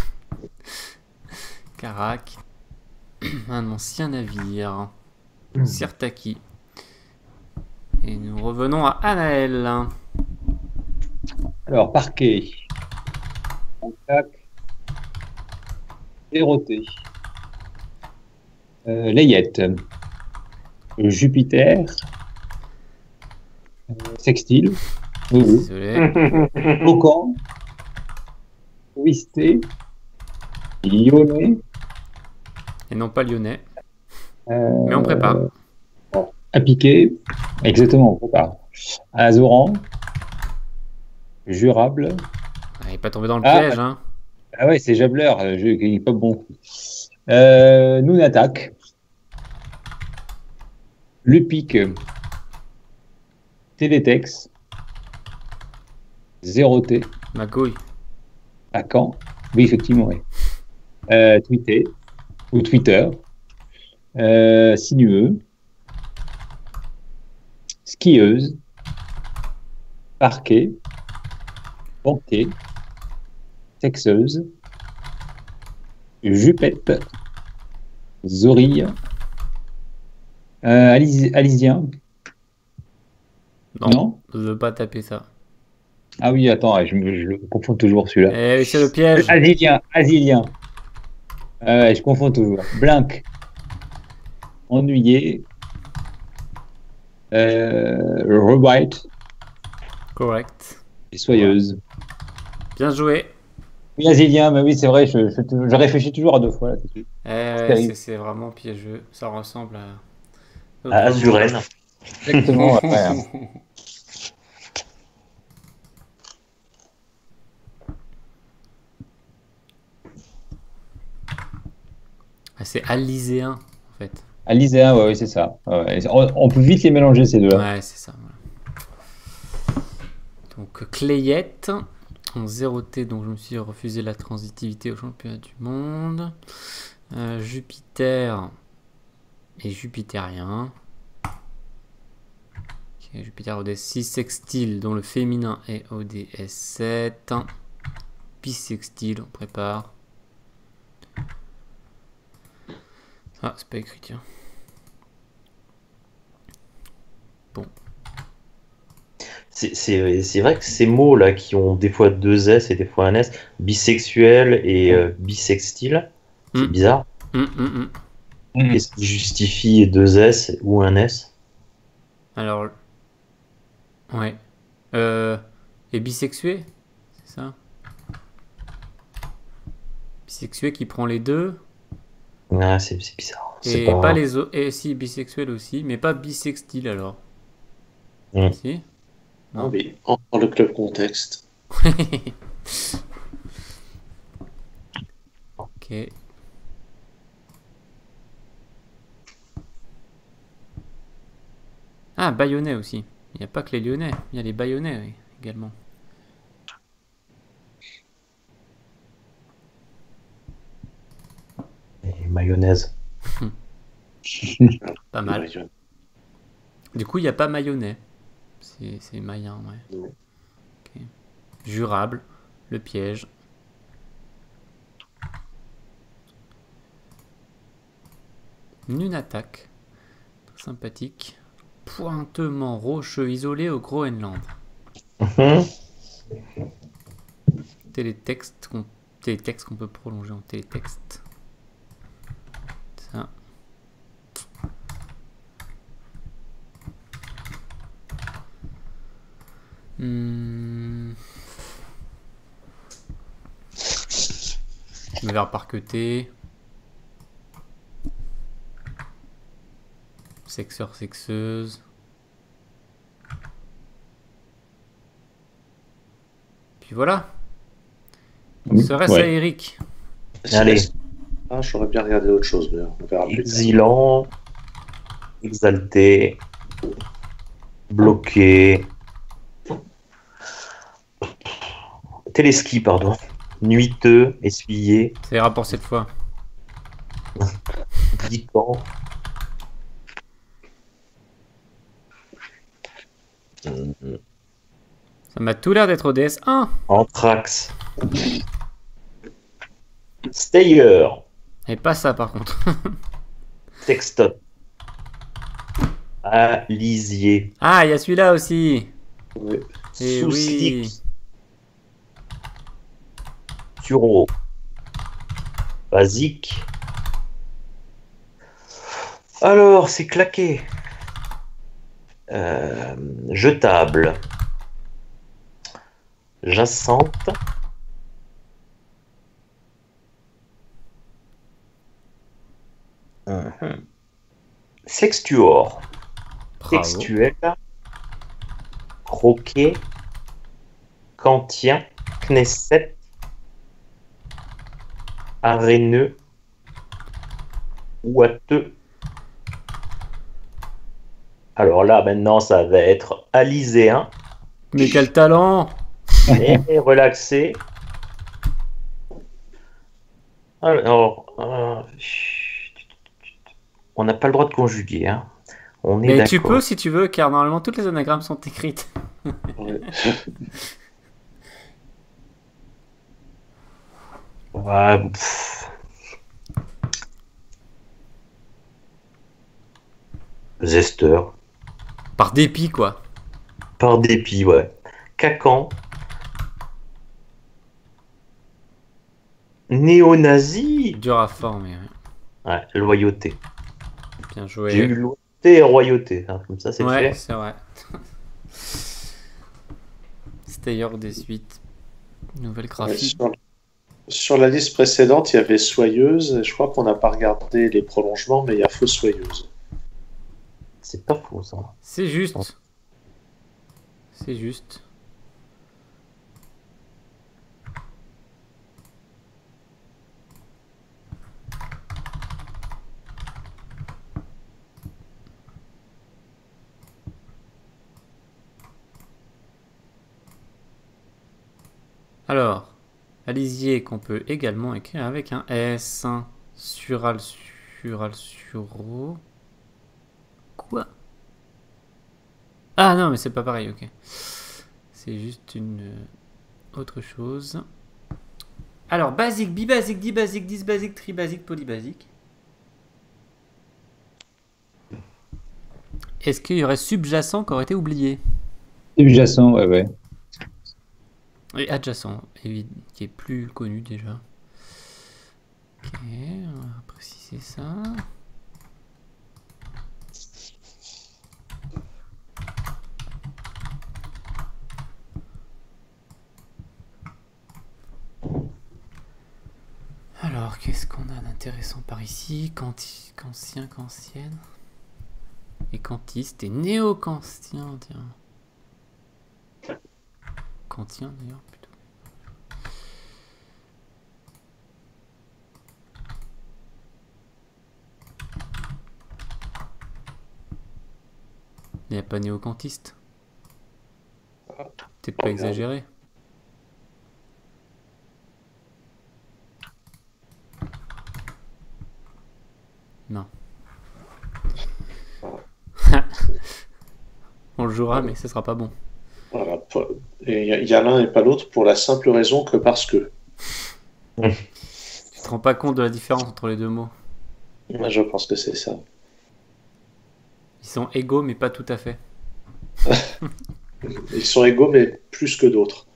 Karak. Un ancien navire. Sirtaki. Et nous revenons à Anaël. Alors, parquet. Contact. Déroté. Euh, Layette. Jupiter. Euh, Sextile. Oui, oui. Désolé. Aucan. Ouisté. Lyonnais. Et non pas lyonnais. Euh, Mais on prépare. Appliqué. Exactement, on prépare. Azoran. Jurable. Ah, il n'est pas tombé dans le Ah, piège, hein. Ah ouais, c'est Jabler, le jeu qui est pas bon. Euh, Noon Attack. Lupic. Télétex. Zéroté. Magouille. À Caen. Oui, effectivement, oui. Euh, Tweeté. Ou Twitter. Euh, sinueux. Skieuse. Parquet. Banquet. Sexeuse. Jupette. Zorille. Euh, Alis- Alisien. Non, Non. je veux pas taper ça. Ah oui, attends, je, me- je le confonds toujours celui-là. Eh oui, c'est le piège. Asilien, Asilien. Ah ouais, je confonds toujours. Blink. Ennuyé. Euh, Rewrite. Correct. Et soyeuse. Bien joué. Oui, Asilien, mais oui, c'est vrai, je, je, je réfléchis toujours à deux fois. Là, dessus. Eh ouais, terrible. c'est c'est vraiment piégeux. Ça ressemble à... À Azuren. Exactement, ouais, hein. Ah, c'est Alyséen, en fait. Aliséen, ouais, ouais, c'est ça. Ouais, ouais. On, on peut vite les mélanger, ces deux-là. Ouais, c'est ça. Voilà. Donc, Clayette. En zéro T, donc je me suis refusé la transitivité au championnat du monde. Euh, Jupiter et Jupitérien. Okay, Jupiter O D S six, Sextile, dont le féminin est O D S sept. Bisextile, on prépare. Ah, c'est pas écrit, tiens. Bon. C'est- C'est c'est vrai que ces mots-là qui ont des fois deux S et des fois un S, bisexuel et euh, bisextile, c'est Mm. bizarre. Hum, hum, hum. Mhm. Qu'est-ce qui justifie deux S ou un S? Alors, ouais. Euh, et bisexué, c'est ça? Bisexué qui prend les deux. Ah, c'est c'est bizarre. C'est Et pas... pas les autres. Et si, bisexuel aussi, mais pas bisextile alors. Mm. Si? Ah Non. oui, encore le club contexte. Ok. Ah, Bayonnais aussi. Il n'y a pas que les Lyonnais, il y a les Bayonnais oui, également. Et mayonnaise. Pas mal. Ouais, Du coup, il n'y a pas Mayonnais. C'est c'est Mayen, ouais. Non. Ok. Jurable, le piège. Une attaque. Très sympathique. Pointement rocheux isolé au Groenland. Mhm. Télétexte qu'on télétexte qu'on peut prolonger en télétexte. Ça. Hmm. Le verbe parqueté. Sexeur, sexeuse. Puis voilà. Oui, Serait-ce ouais. à Eric? Allez. Ah, j'aurais bien regardé autre chose, mais on verra plus tard. Exilant, exalté, bloqué, téléski, pardon, nuiteux, essuyé, Ça ira pour cette fois. dicant, Ça m'a tout l'air d'être au D S un. anthrax, stayer, Et pas ça par contre. sextote, alisier, Ah, il y a celui-là aussi. Oui. Eh sous-slick, oui. sureau, basique. Alors, c'est claqué. Euh, jetable. Jacente. Mhm. Sextuor. Bravo. Textuel. Croquet. Cantien. Knesset. Aréneux. Ouateux. Alors là, maintenant, ça va être aliséen. Mais quel talent! Et relaxé. Alors, euh, on n'a pas le droit de conjuguer. Hein. On est Mais tu d'accord. peux si tu veux, car normalement toutes les anagrammes sont écrites. Ouais. Ouais, pff. Zesteur. Par dépit, quoi. Par dépit, ouais. Cacan. Néo-nazi. Dur à former. Ouais. Ouais, loyauté. Bien joué. J'ai eu loyauté et royauté. Hein, comme ça, c'est Ouais, fait. c'est vrai. Stayer des suites. Nouvelle Ouais, graphique. sur, sur la liste précédente, il y avait Soyeuse. Je crois qu'on n'a pas regardé les prolongements, mais il y a Fossoyeuse. C'est pas faux, ça. C'est juste. C'est juste. Alors, alisier qu'on peut également écrire avec un S. Sural, sural, suro. Quoi? Ah non, mais c'est pas pareil, ok. C'est juste une euh, autre chose. Alors, basique, bibasique, dibasique, dysbasique, tribasique, polybasique. Est-ce qu'il y aurait subjacent qui aurait été oublié? Subjacent, ouais, ouais. Et adjacent, évi- qui est plus connu déjà. Ok, on va préciser ça. Alors, qu'est-ce qu'on a d'intéressant par ici? Kanti- Kantien, kantienne. Et kantiste et néo-kantien, tiens. Kantien d'ailleurs, plutôt. Il n'y a pas néo-kantiste. Peut-être pas exagéré. Non. On le jouera, mais ce sera pas bon. Voilà. Pour- Et il y a- il y a l'un et pas l'autre pour la simple raison que parce que. Tu te rends pas compte de la différence entre les deux mots. Moi, je pense que c'est ça. Ils sont égaux, mais pas tout à fait. Ils sont égaux, mais plus que d'autres.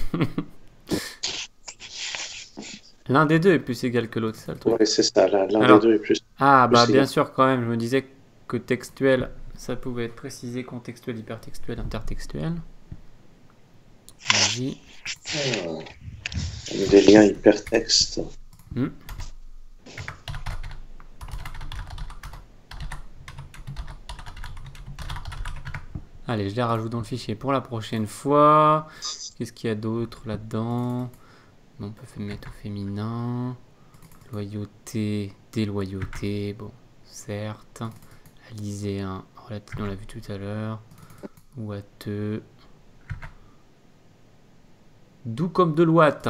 L'un des deux est plus égal que l'autre, c'est ça le truc. Ouais, c'est ça. L'un l'un Alors- des deux est plus. Ah, bah Plus bien égal. sûr, quand même, je me disais que textuel, ça pouvait être précisé, contextuel, hypertextuel, intertextuel. Vas-y. Ah. Des liens hypertextes. Hmm. Allez, je les rajoute dans le fichier pour la prochaine fois. Qu'est-ce qu'il y a d'autre là-dedans? On peut mettre au féminin. Loyauté, déloyauté, bon, certes. Aliséen, relatif, on l'a vu tout à l'heure. Ouateux. Doux comme de l'ouate.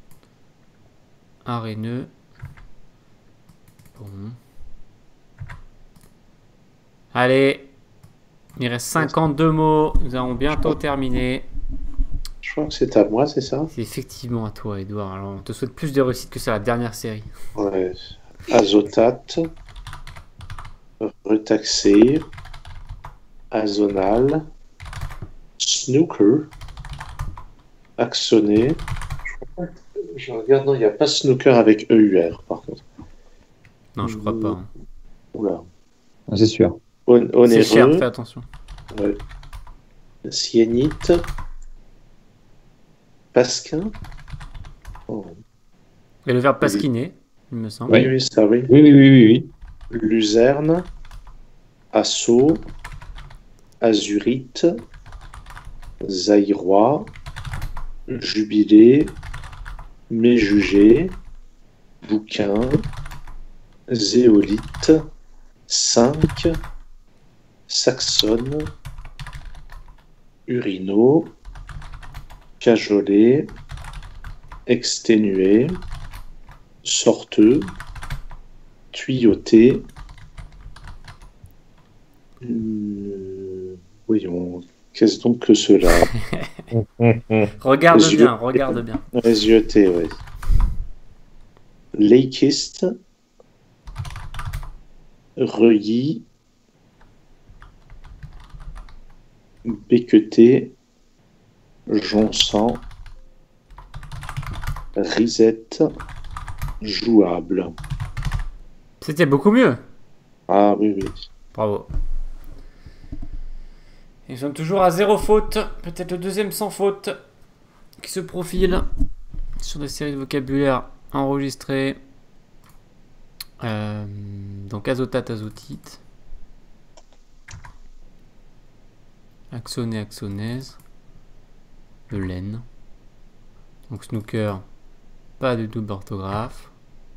Aréneux. Bon. Allez, il reste cinquante-deux mots. Nous allons bientôt terminer. Je crois que c'est à moi, c'est ça? C'est effectivement à toi, Edouard. Alors, on te souhaite plus de réussite que sur la dernière série. Ouais. Azotate, retaxé, azonal, snooker, axonné. Je crois pas que- Je regarde, non, il n'y a pas snooker avec E U R par contre. Non, je crois pas. hein. Oula. Ah, c'est sûr. On- C'est cher, Onéreux, fais attention. ouais. Sienite, pasquin. Oh. Et le verbe pasquiner, il me semble. Oui, oui, ça, oui. Oui, oui, oui, oui. oui. Luzerne, Assaut, Azurite, Zaïrois, Jubilé, Méjugé, Bouquin, Zéolite, cinq, Saxonne, Urino, Cajolé, Exténué, Sorteux, Tuyauté. Euh, voyons, qu'est-ce donc que cela? Regarde Les bien, yeux- regarde bien. Réseauté, oui. Laïkiste, Reuilly, Becqueté, Jonsan, Risette, Jouable. C'était beaucoup mieux. Ah oui, oui. Bravo. Et nous sommes toujours à zéro faute. Peut-être le deuxième sans faute qui se profile sur des séries de vocabulaire enregistrées. Euh, donc azotate, azotite. Axoné, axonaise. De laine. Donc snooker, pas de double orthographe.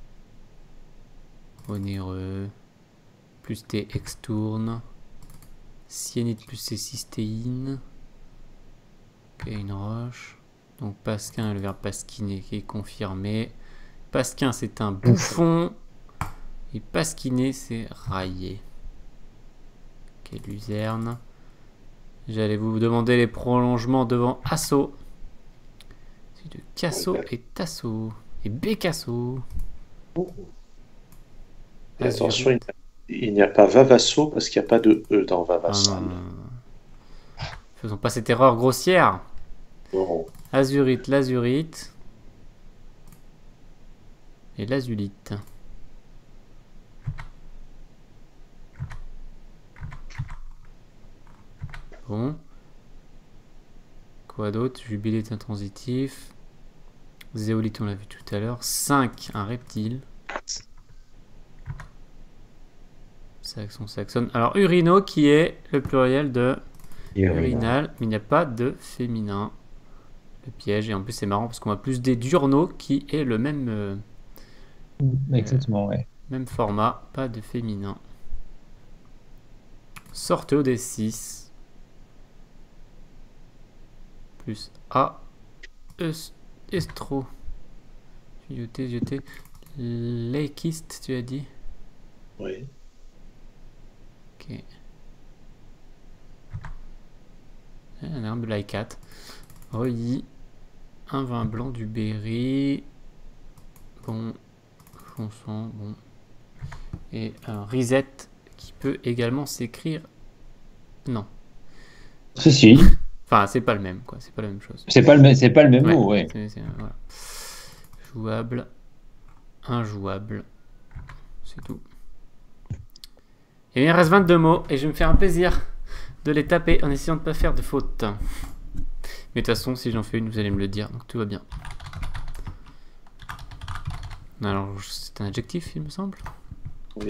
Onéreux. Plus T extourne. Cyanide plus C cystéine. Ok, une roche. Donc pasquin, le verbe pasquiner qui est confirmé. Pasquin, c'est un bouffon. Et pasquiner, c'est railler. Ok, luzerne. J'allais vous demander les prolongements devant assaut. C'est de casso et tasso. Et bécasso. Et attention, il n'y a- il n'y a pas Vavasso parce qu'il n'y a pas de E dans Ah Vavassal. non, non, non. Faisons pas cette erreur grossière. Bon. Azurite, l'azurite. Et l'azulite. Bon. Quoi d'autre? Jubilé est intransitif. Zéolite, on l'a vu tout à l'heure. cinq, un reptile. Saxon, saxonne. Alors, urino qui est le pluriel de urinal, mais il n'y a pas de féminin. Le piège, et en plus c'est marrant parce qu'on a plus des diurno qui est le même, euh, Exactement, ouais. même format, pas de féminin. Sortez au D six. Plus A. Es- Estro. Tuyauté, tuyauté. Laïkiste, tu as dit? Oui. Ok. Un herbe de laïcat. Reuilly. Un vin blanc du Berry. Bon. Fonçant, bon. Et un risette qui peut également s'écrire. Non. Si, si. Enfin, c'est pas le même, quoi. C'est pas la même chose. C'est pas le même, c'est pas le même Ouais, mot, ouais. c'est- c'est- voilà. Jouable, injouable, c'est tout. Et bien, il reste vingt-deux mots et je vais me faire un plaisir de les taper en essayant de ne pas faire de fautes. Mais de toute façon, si j'en fais une, vous allez me le dire, donc tout va bien. Alors, c'est un adjectif, il me semble. Oui.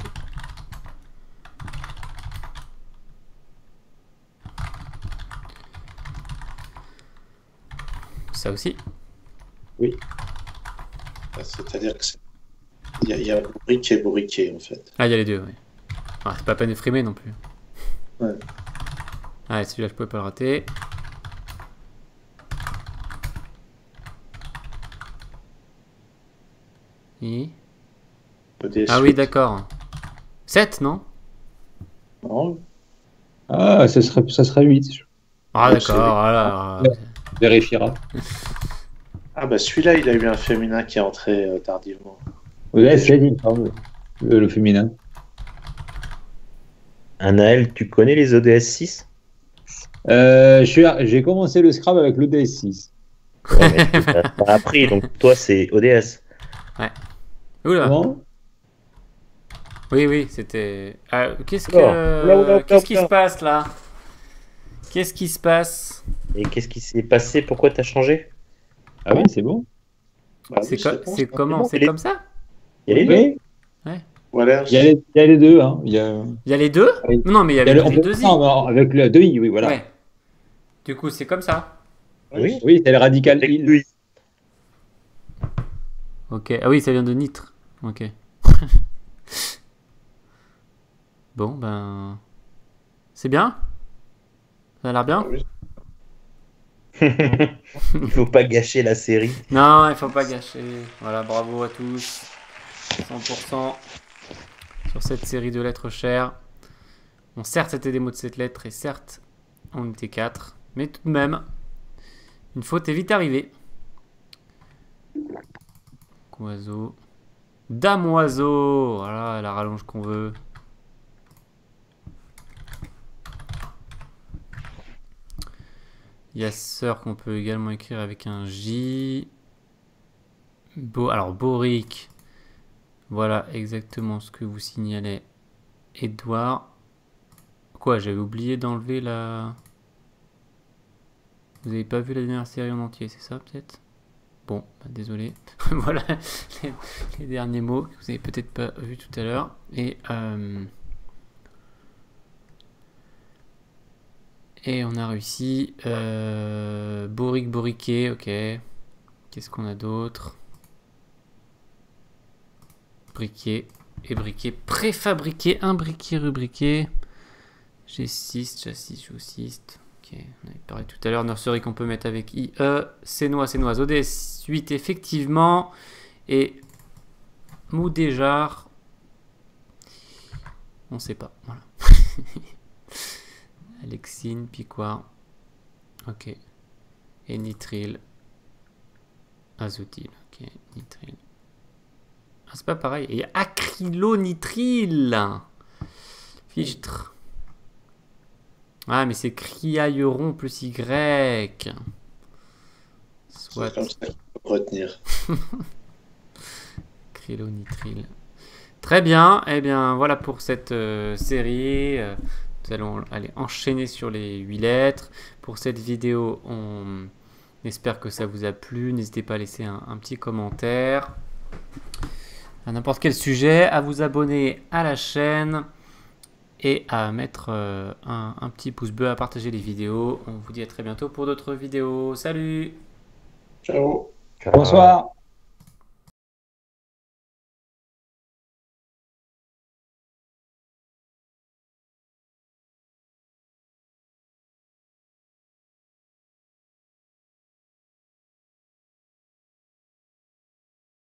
Ça aussi. Oui. C'est-à-dire que c'est- il y, a- il y a bourriquet et bourriquet, en fait. Ah, il y a les deux, oui. Ah, c'est pas peine de frimer non plus. Ouais. Ah, celui-là, je pouvais pas le rater. Et... E D S Ah oui, huit. d'accord. sept, non? Non, Ah, ça serait, ça serait huit. Ah, Ouais, d'accord, c'est- voilà. On vérifiera. Ah bah celui-là, il a eu un féminin qui est entré euh, tardivement. Ouais, c'est il me semble, le, le féminin. Anaël, tu connais les O D S six? Euh, je suis à- j'ai commencé le Scrabble avec l'O D S six. Ouais, mais t'as pas appris, donc toi c'est O D S. Oula. Comment? Oui, oui, c'était... Ah, qu'est-ce que... Oula, oula, oula, Qu'est-ce qui oula. se passe, là? Qu'est-ce qui se passe? Et qu'est-ce qui s'est passé? Pourquoi t'as changé? Ah oui, c'est bon. Bah C'est oui, co- bon, c'est ça. comment? bon, C'est il est- comme ça? Il y a les deux. Oui, Voilà. il y a les, il y a les deux. Hein. Il y a, Il y a les deux? Oui. Non, mais il y il y a avait le- on les peut- deux i. non, non, avec le deux i, oui, voilà. Ouais. Du coup, c'est comme ça. Oui. Oui, c'est le radical Avec il. deux i. Ok. Ah oui, ça vient de nitre. Ok. Bon, ben... C'est bien? Ça a l'air bien? Oui. Il faut pas gâcher la série. Non, il faut pas gâcher. Voilà, bravo à tous. cent pour cent sur cette série de lettres chères. Bon, certes, c'était des mots de cette lettre et certes, on était quatre. Mais tout de même, une faute est vite arrivée. Oiseau. Damoiseau. Voilà la rallonge qu'on veut. Il y a sœur qu'on peut également écrire avec un J. Bo Alors, Boric. Voilà exactement ce que vous signalez. Edouard. Quoi, j'avais oublié d'enlever la... Vous avez pas vu la dernière série en entier, c'est ça peut-être? Bon, bah, désolé. Voilà les, les derniers mots que vous avez peut-être pas vu tout à l'heure. Et... Euh... Et on a réussi. Euh, Boric, Boriquet, ok. Qu'est-ce qu'on a d'autre? Briquet et briquet. Préfabriqué, un briquet rubriqué. G six, châssis, chaussiste. Ok, on avait parlé tout à l'heure. Nursery qu'on peut mettre avec I E. Sénois, Sénoise. O D S huit, effectivement. Et Moudéjar. On sait pas. Voilà. Alexine, Piquois. Ok. Et nitrile. Azotyl. Ok, nitrile. Ah, c'est pas pareil. Et acrylonitrile. Fichtre. Ah, mais c'est criailleron plus Y. Soit. C'est comme ça qu'il faut retenir. Acrylonitrile. Très bien. Eh bien, voilà pour cette euh, série. Euh, Nous allons aller enchaîner sur les huit lettres. Pour cette vidéo, on espère que ça vous a plu. N'hésitez pas à laisser un, un petit commentaire à n'importe quel sujet, à vous abonner à la chaîne et à mettre euh, un, un petit pouce bleu, à partager les vidéos. On vous dit à très bientôt pour d'autres vidéos. Salut! Ciao. Bonsoir.